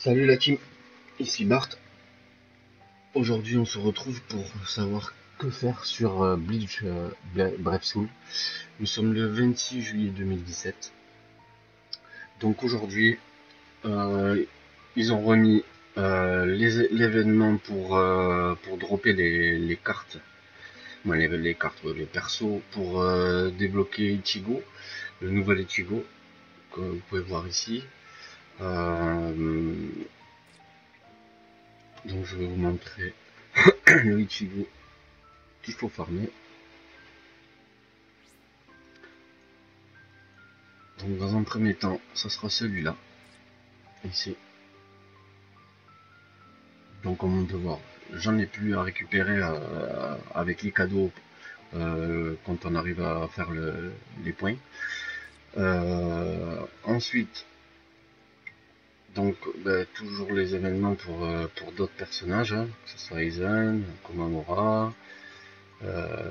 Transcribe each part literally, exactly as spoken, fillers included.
Salut la team, ici Bart. Aujourd'hui on se retrouve pour savoir que faire sur euh, Bleach euh, Brave Soul. Nous sommes le vingt-six juillet deux mille dix-sept. Donc aujourd'hui euh, ils ont remis euh, l'événement pour, euh, pour dropper les, les cartes. Bon, les, les cartes, les persos pour euh, débloquer Ichigo, le nouvel Ichigo que vous pouvez voir ici. Euh, donc je vais vous montrer le Ichigo qu'il faut farmer. Donc dans un premier temps, ça sera celui-là, ici. Donc comme on peut voir, j'en ai plus à récupérer euh, avec les cadeaux euh, quand on arrive à faire le, les points. Euh, ensuite, donc ben, toujours les événements pour, euh, pour d'autres personnages, hein, que ce soit Aizen, Komamura. Euh,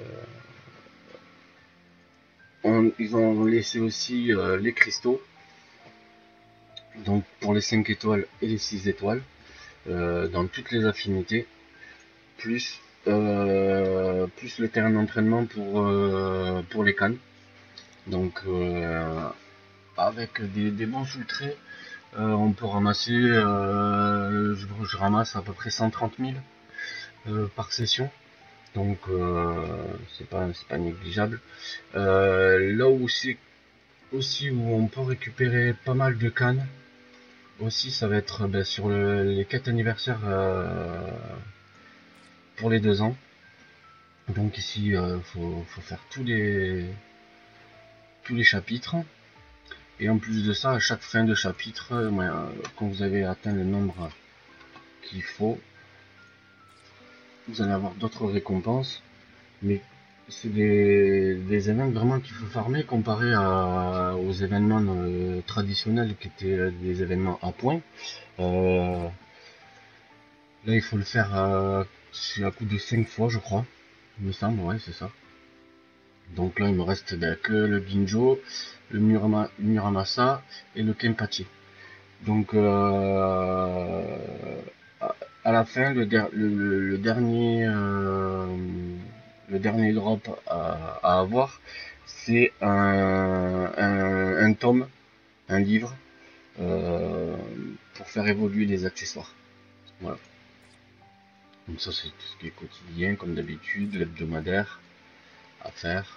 on, ils ont laissé aussi euh, les cristaux, donc pour les cinq étoiles et les six étoiles, euh, dans toutes les affinités. Plus, euh, plus le terrain d'entraînement pour, euh, pour les cannes. Donc euh, avec des, des bons filtrés, euh, on peut ramasser, euh, je, je, ramasse à peu près cent trente mille euh, par session. Donc euh, c'est pas, c'est pas négligeable. Euh, là où c'est aussi où on peut récupérer pas mal de cannes, aussi ça va être ben, sur le, les quêtes anniversaires euh, pour les deux ans. Donc ici, euh, faut, faut faire tous les tous les chapitres. Et en plus de ça, à chaque fin de chapitre, euh, quand vous avez atteint le nombre qu'il faut, vous allez avoir d'autres récompenses. Mais c'est des, des événements vraiment qu'il faut farmer comparé à, aux événements euh, traditionnels qui étaient des événements à point. Euh, là, il faut le faire euh, à coup de cinq fois, je crois. Il me semble, ouais, c'est ça. Donc là, il me reste ben, que le Ginjo, le Murama, Muramasa et le Kenpachi. Donc euh, à la fin, le, der le, le dernier euh, le dernier drop à, à avoir, c'est un, un, un tome, un livre euh, pour faire évoluer les accessoires. Voilà. Donc ça c'est tout ce qui est quotidien comme d'habitude, l'hebdomadaire à faire.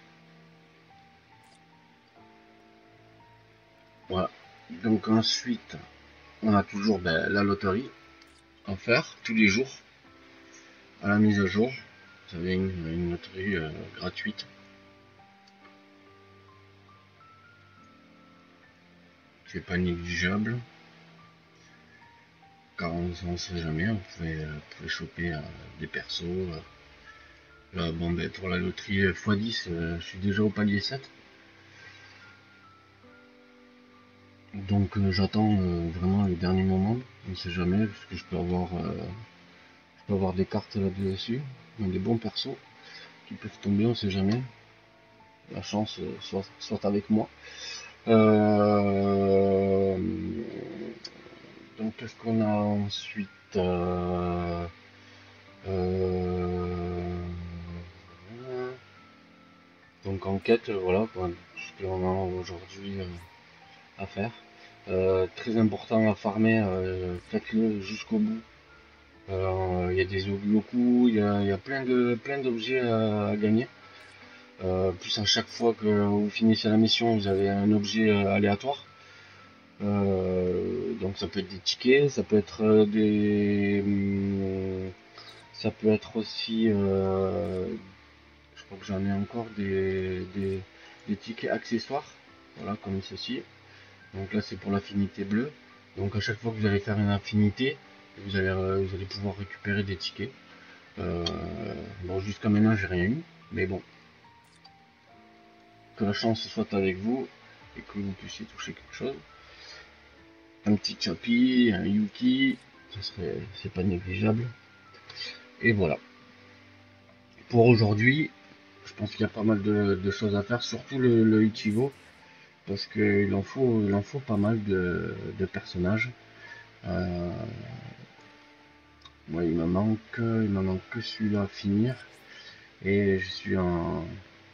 Voilà. Donc ensuite, on a toujours ben, la loterie à faire tous les jours à la mise à jour. Vous avez une, une loterie euh, gratuite. C'est pas négligeable. Car on ne sait jamais, vous pouvez, euh, vous pouvez choper euh, des persos. Euh. Là, bon, ben, pour la loterie euh, fois dix, euh, je suis déjà au palier sept. Donc euh, j'attends euh, vraiment le dernier moment. On ne sait jamais, parce que je peux avoir, euh, je peux avoir des cartes là-dessus, des bons persos qui peuvent tomber, on ne sait jamais. La chance euh, soit, soit avec moi. Euh, donc qu'est-ce qu'on a ensuite euh, euh, Donc enquête, voilà quoi, ce qu'on a aujourd'hui euh, à faire. Euh, très important à farmer, euh, faites-le jusqu'au bout. Euh, Il y a des Ogoku, il y a, y a plein de plein d'objets à, à gagner. Euh, plus à chaque fois que vous finissez la mission, vous avez un objet euh, aléatoire. Euh, donc ça peut être des tickets, ça peut être euh, des, hum, ça peut être aussi, euh, je crois que j'en ai encore des, des, des tickets accessoires, voilà comme ceci. Donc là c'est pour l'affinité bleue. Donc à chaque fois que vous allez faire une affinité, vous allez, euh, vous allez pouvoir récupérer des tickets. Euh, bon jusqu'à maintenant j'ai rien eu, mais bon, que la chance soit avec vous et que vous puissiez toucher quelque chose. Un petit Chapi, un Yuki, ça serait, c'est pas négligeable. Et voilà. Pour aujourd'hui, je pense qu'il y a pas mal de, de choses à faire, surtout le, le Ichigo, parce qu'il en faut, il en faut pas mal de, de personnages. Euh, ouais, il me manque, il me manque que celui-là à finir. Et je suis en,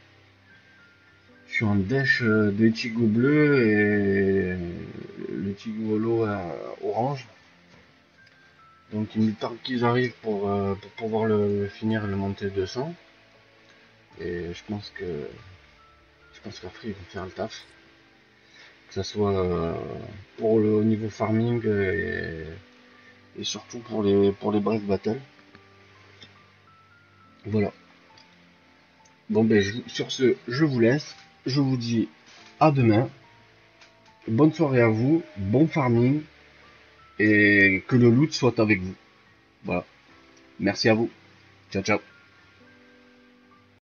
je suis en dèche de Tigo bleu et le Tigo holo orange. Donc il me tarde qu'ils arrivent pour, euh, pour pouvoir le, le finir et le monter deux cents. Et je pense que je pense qu'après ils vont faire le taf. Que ce soit euh, pour le niveau farming et, et surtout pour les pour les bref battles. Voilà. Bon ben je, sur ce, je vous laisse. Je vous dis à demain. Bonne soirée à vous, bon farming et que le loot soit avec vous. Voilà. Merci à vous. Ciao ciao.